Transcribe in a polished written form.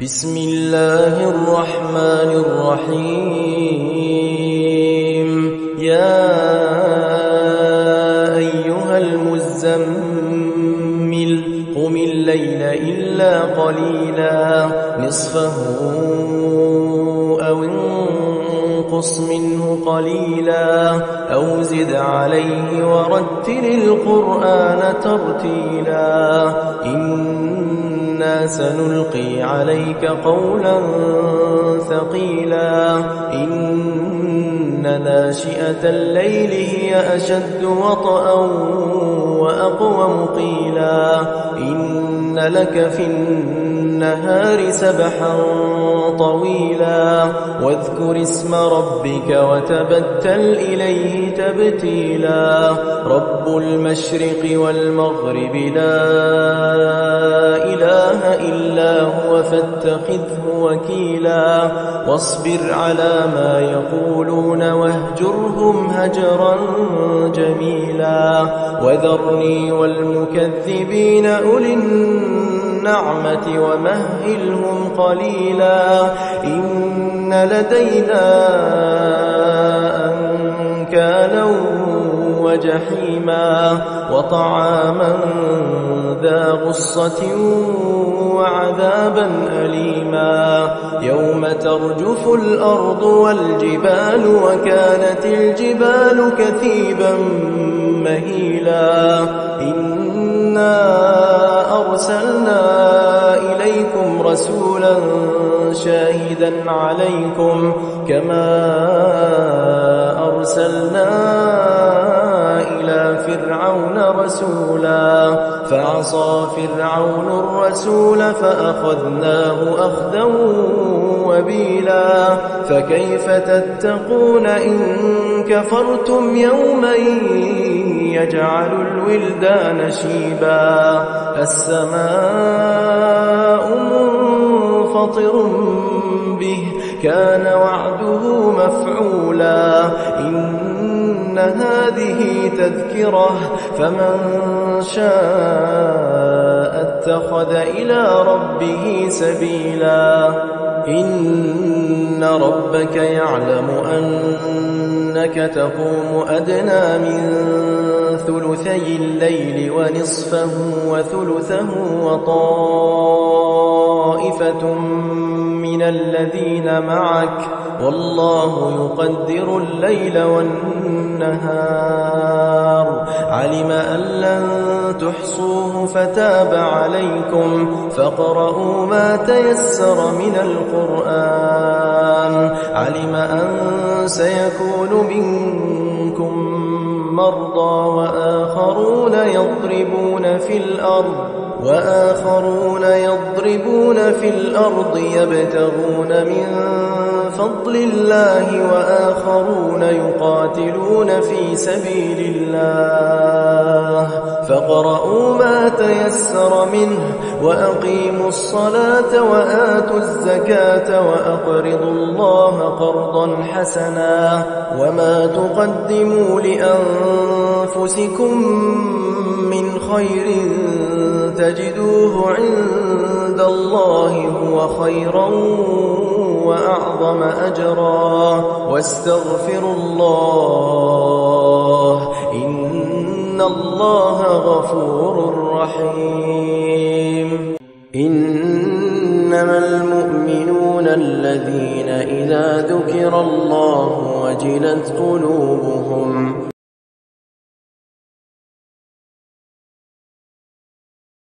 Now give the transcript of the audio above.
بسم الله الرحمن الرحيم يا أيها المزمل قم الليل إلا قليلا نصفه أو انقص منه قليلا أو زد عليه ورتل القرآن ترتيلا إنا سنلقي عليك قولا ثقيلا إن ناشئة الليل هي أشد وطئا وأقوم قيلا إن لك في النهار سبحا طويلا واذكر اسم ربك وتبتل إليه تبتيلا رب المشرق والمغرب لا إله إلا هو فاتخذه وكيلا واصبر على ما يقولون واهجرهم هجرا جميلا وذرني والمكذبين أولي النعمة ومهلهم قليلا إن لدينا أنكالا وجحيما وطعاما ذا غصة وعذابا أليما يوم ترجف الأرض والجبال وكانت الجبال كثيبا مهيلا إنا أرسلنا إليكم رسولا شاهدا عليكم كما أرسلنا إلى فرعون رسولا فعصى فرعون الرسول فأخذناه أخذا وبيلا فكيف تتقون إن كفرتم يوما يجعل الولدان شيبا السماء منفطر به كان وعده مفعولا إن هذه تذكرة فمن شاء اتخذ إلى ربه سبيلا إن ربك يعلم أنك تقوم أدنى من ثلثي الليل ونصفه وثلثه وطائفة من الذين معك والله يقدر الليل والنهار علم أن لن تحصوه فتاب عليكم فاقرؤوا ما تيسر من القرآن علم أن سيكون منكم مرضى وآخرون يضربون في الأرض يبتغون من فضل الله وآخرون يقاتلون في سبيل الله فاقرؤوا ما تيسر منه وأقيموا الصلاة وآتوا الزكاة وأقرضوا الله قرضا حسنا وما تقدموا لأنفسكم من خير تجدوه عند الله هو خيرا وأعظم أجرا واستغفروا الله إن الله غفور رحيم إنما المؤمنون الذين إذا ذكر الله وجلت قلوبهم